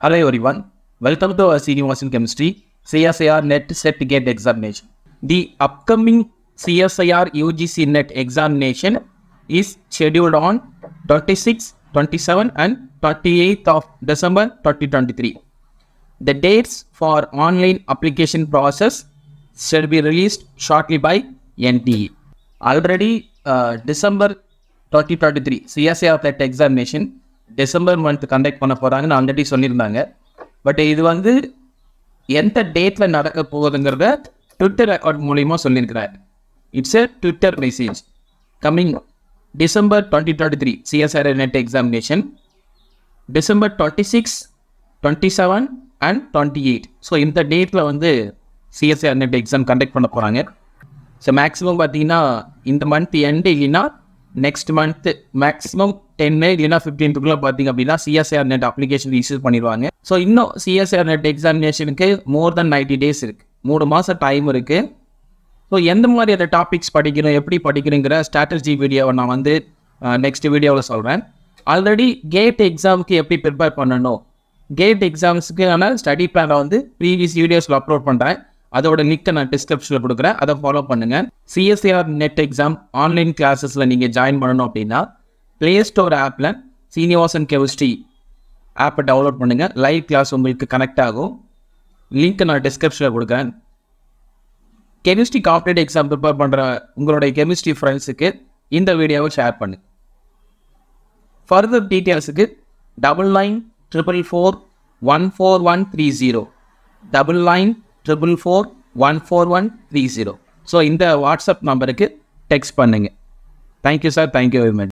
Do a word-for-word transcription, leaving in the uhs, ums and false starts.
Hello everyone, welcome to our Srinivasan Chemistry C S I R Net Set Gate Examination. The upcoming C S I R U G C Net examination is scheduled on twenty-sixth, twenty-seventh and twenty-eighth of December twenty twenty-three. The dates for online application process shall be released shortly by N T E. Already uh, December twenty twenty-three C S I R Net examination December month conduct பண்ண போறாங்கன்னு already சொல்லியிருந்தாங்க. But இது வந்து எந்த டேட்ல நடக்க போகுதுங்கிறத Twitter account மூலியமா சொல்லியிருக்கிறார். It's a Twitter message coming December twenty twenty three CSIR NET examination December twenty six twenty seven and twenty eight so இந்த டேட்டில் வந்து சிஎஸ்ஐஆர் நெட் எக்ஸாம் கண்டக்ட் பண்ண போகிறாங்க. ஸோ மேக்ஸிமம் பார்த்தீங்கன்னா இந்த மந்த் எண்டு இல்லைன்னா நெக்ஸ்ட் மந்த் மேக்ஸிமம் டென்னு இல்லைன்னா ஃபிஃப்டீன்த்துக்குள்ளே பார்த்தீங்க அப்படின்னா சிஎஸ்ஐஆர் நெட் அப்ளிகேஷன் இஷ்யூ பண்ணிடுவாங்க. ஸோ இன்னும் சிஎஸ்ஐஆர் நெட் எக்ஸாமினேஷனுக்கு மோர் தென் நைன்டி டேஸ் இருக்குது, மூணு மாதம் டைம் இருக்குது. ஸோ எந்த மாதிரி அந்த டாபிக்ஸ் படிக்கணும், எப்படி படிக்கணுங்கிற ஸ்ட்ராட்டஜி வீடியோவை நான் வந்து நெக்ஸ்ட் வீடியோவில் சொல்கிறேன். ஆல்ரெடி கேட் எக்ஸாமுக்கு எப்படி ப்ரிப்பேர் பண்ணணும், கேட் எக்ஸாம்ஸுக்கான ஸ்டடி பிளானை வந்து ப்ரீவியஸ் வீடியோஸில் அப்லோட் பண்ணுறேன். அதோட லிங்க்கை நான் டிஸ்கிரிப்ஷனில் கொடுக்குறேன், அதை ஃபாலோ பண்ணுங்கள். சிஎஸ்ஐஆர் நெட் எக்ஸாம் ஆன்லைன் கிளாஸஸில் நீங்கள் ஜாயின் பண்ணணும் அப்படின்னா ப்ளே ஸ்டோர் ஆப்பில் ஸ்ரீனிவாசன் கெமிஸ்ட்ரி ஆப்பை டவுன்லோட் பண்ணுங்கள். லைவ் கிளாஸ் உங்களுக்கு கனெக்ட் ஆகும். லிங்க்கை நான் டிஸ்கிரிப்ஷனில் கொடுக்குறேன். கெமிஸ்ட்ரி காம்படிட்டிவ் எக்ஸாம் ப்ரிப்பேர் பண்ணுற உங்களுடைய கெமிஸ்ட்ரி ஃப்ரெண்ட்ஸுக்கு இந்த வீடியோவை ஷேர் பண்ணுங்கள். ஃபர்தர் டீட்டெயில்ஸுக்கு double nine triple four one four one three zero double nine triple four one four one three zero so இந்த வாட்ஸ்அப் நம்பருக்கு டெக்ஸ்ட் பண்ணுங்கள். Thank you sir, thank you very much.